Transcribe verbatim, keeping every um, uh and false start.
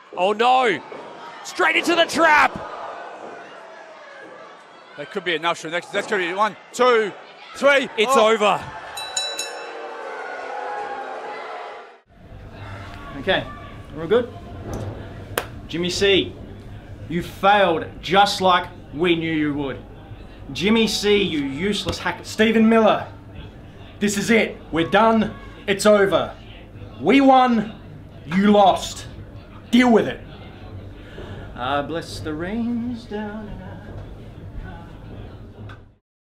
Oh no! Straight into the trap! That could be enough. Next, that could be one, two, three. It's oh. over. Okay, we're all good? Jimmy C, you failed just like we knew you would. Jimmy C, you useless hacker. Stephen Miller, this is it. We're done. It's over. We won. You lost. Deal with it. I bless the rains down.